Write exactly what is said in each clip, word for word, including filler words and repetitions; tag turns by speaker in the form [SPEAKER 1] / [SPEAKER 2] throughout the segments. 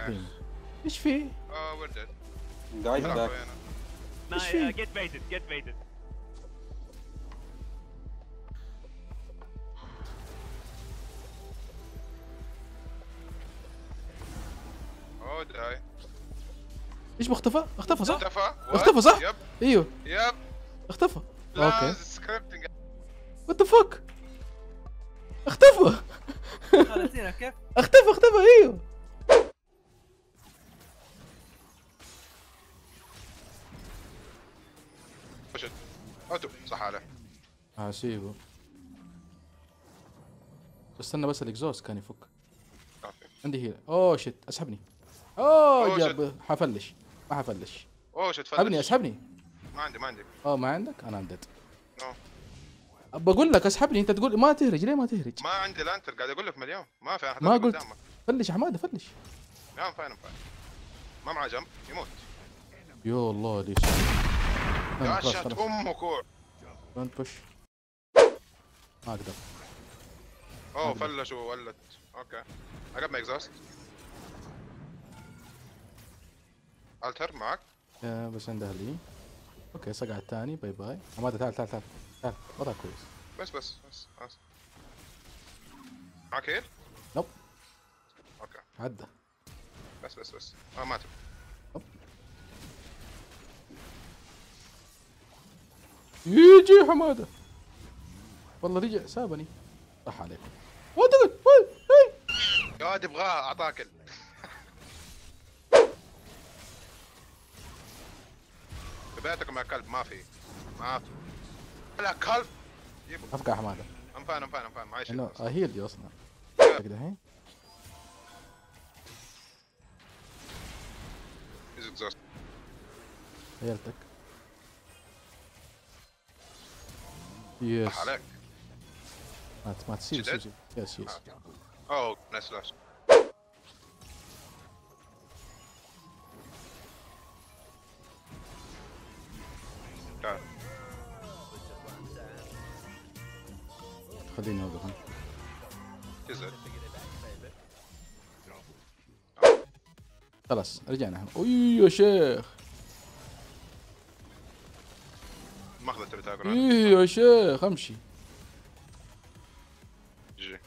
[SPEAKER 1] العظيم ايش في؟
[SPEAKER 2] اه وردت
[SPEAKER 3] دايت داك
[SPEAKER 1] ايش في؟
[SPEAKER 4] جيت بيتد جيت بيتد
[SPEAKER 2] اوه داي
[SPEAKER 1] ايش بختفى؟ اختفى صح؟
[SPEAKER 2] اختفى
[SPEAKER 1] اختفى صح؟
[SPEAKER 2] يب
[SPEAKER 1] ايوه
[SPEAKER 2] يب
[SPEAKER 1] اختفى.
[SPEAKER 2] لا
[SPEAKER 1] اوكي
[SPEAKER 2] سكريبتنج
[SPEAKER 1] وات ذا فك؟ اختفى
[SPEAKER 4] نسينا كيف؟
[SPEAKER 1] اختفى اختفى ايوه.
[SPEAKER 2] وشت اوتو صح عليه
[SPEAKER 1] هسيبه استنى بس الاكزوست كان يفك.
[SPEAKER 2] كافي.
[SPEAKER 1] عندي هيل. اوه شت اسحبني. اوه
[SPEAKER 2] أوه،
[SPEAKER 1] جاب حفلش ما حفلش.
[SPEAKER 2] اوه شت فلش
[SPEAKER 1] اسحبني اسحبني.
[SPEAKER 2] ما عندي ما عندي
[SPEAKER 1] اوه ما عندك انا عندك.
[SPEAKER 2] نو
[SPEAKER 1] بقول لك اسحبني انت تقول ما تهرج ليه ما تهرج؟
[SPEAKER 2] ما عندي لانتر قاعد اقول لك مليون ما في احد
[SPEAKER 1] ما قلت
[SPEAKER 2] قدامك.
[SPEAKER 1] فلش يا حماده فلش.
[SPEAKER 2] نعم فاين فاين ما معاه جنب يموت
[SPEAKER 1] يا الله ليش؟
[SPEAKER 2] يا شت امه كوع
[SPEAKER 1] دونت بوش. ما اقدر.
[SPEAKER 2] اوه فلش وولت اوكي اقرب ما اكزوست التر معك
[SPEAKER 1] يا بس عنده لي. اوكي صقع الثاني باي باي. حماده تعال تعال تعال تعال وضع كويس.
[SPEAKER 2] بس بس بس بس معك هيل؟
[SPEAKER 1] نوب
[SPEAKER 2] اوكي
[SPEAKER 1] عدى.
[SPEAKER 2] بس بس بس اه ماتوا
[SPEAKER 1] يجي حماده والله رجع سابني. صح عليك. وانت
[SPEAKER 2] يا واد يبغاها اعطاك ال... بيتكم مع كلب ما في ما في لا كلب جيبه
[SPEAKER 1] افقع حماده.
[SPEAKER 2] ام فاين ام فاين ام فاين معي شيء
[SPEAKER 1] انه هيل دي اصلا.
[SPEAKER 2] يب.
[SPEAKER 1] كده الحين
[SPEAKER 2] از اكزوست
[SPEAKER 1] هيلتك. يس
[SPEAKER 2] صح عليك
[SPEAKER 1] مات مات سيب
[SPEAKER 2] جدد؟
[SPEAKER 1] سيب يس يس.
[SPEAKER 2] اوه نايس فلاش تعال
[SPEAKER 1] خليني اوقف.
[SPEAKER 2] تزعل
[SPEAKER 1] خلاص رجعنا. اوي يا شيخ.
[SPEAKER 2] ماخذ التريتاجر
[SPEAKER 1] ايه يا شيخ امشي.
[SPEAKER 2] جي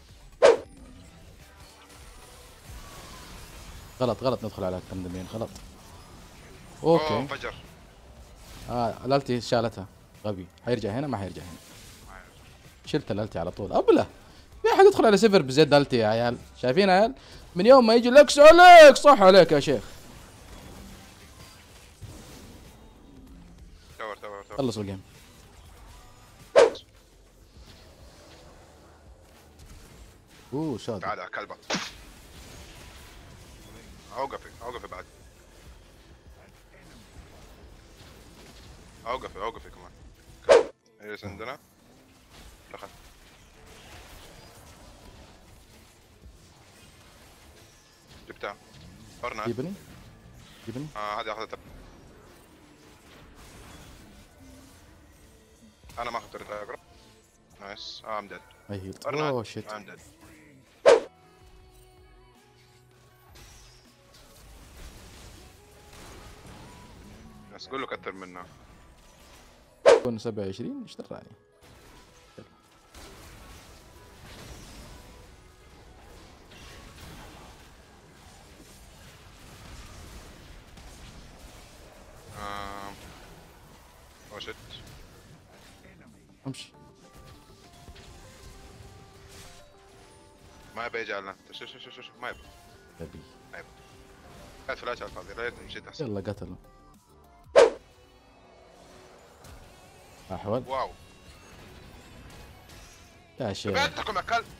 [SPEAKER 1] غلط غلط ندخل على التندمين غلط.
[SPEAKER 2] اوه
[SPEAKER 1] اوكي
[SPEAKER 2] فجر
[SPEAKER 1] اه الالتي شالتها. غبي حيرجع هنا ما حيرجع هنا. شلت الالتي على طول ابله. في احد يدخل على سيفر بزيد التي يا عيال شايفين يا عيال من يوم ما يجي لكس عليك. صح عليك يا شيخ.
[SPEAKER 2] تور تور تور
[SPEAKER 1] خلصوا الجيم. اوه شاد.
[SPEAKER 2] تعال يا كلبة اوقفي اوقفي بعد اوقفي اوقفي كمان ايش عندنا دخل جبتها فرنا
[SPEAKER 1] جيبني جيبني.
[SPEAKER 2] اه هذه اخذتها انا ما اخذت الريتاجر نايس اه ام ديد
[SPEAKER 1] اي هيلت.
[SPEAKER 2] فرنا
[SPEAKER 1] اوه شيت.
[SPEAKER 2] ام ديد بس قول له كثر منه
[SPEAKER 1] كون سبعة وعشرين ايش دراني.
[SPEAKER 2] آه. اوه شت
[SPEAKER 1] امشي.
[SPEAKER 2] ما يبي يجي على شوف شوف شوف شوف ما يبي
[SPEAKER 1] غبي.
[SPEAKER 2] ما يبي كانت فلاش على الفاضي ريت مشيت احسن
[SPEAKER 1] يلا قتله. احول
[SPEAKER 2] واو
[SPEAKER 1] يا شيخ.
[SPEAKER 2] بيتكم يا كلب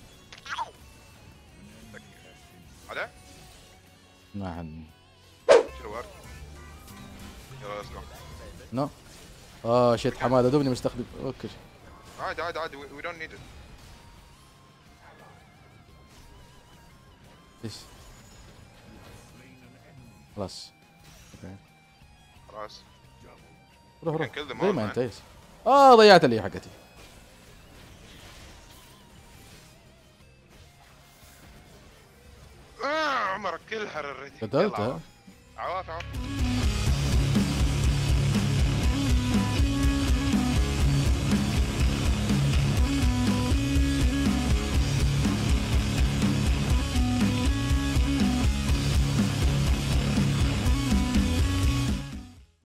[SPEAKER 2] عليه
[SPEAKER 1] ما حد.
[SPEAKER 2] شنو ورد يلا ليتس جو
[SPEAKER 1] نو. اه شيت حماده دوبني مستخدم. اوكي
[SPEAKER 2] عادي عادي عادي وي دونت نيد ات
[SPEAKER 1] ايش خلاص. اوكي
[SPEAKER 2] خلاص
[SPEAKER 1] روح روح
[SPEAKER 2] Can kill them
[SPEAKER 1] زي
[SPEAKER 2] all,
[SPEAKER 1] ما
[SPEAKER 2] man.
[SPEAKER 1] انت ايش. اه ضيعت لي حقتي.
[SPEAKER 2] آه، ارمر كلها الريدي.
[SPEAKER 1] قتلتها.
[SPEAKER 2] عواف عواف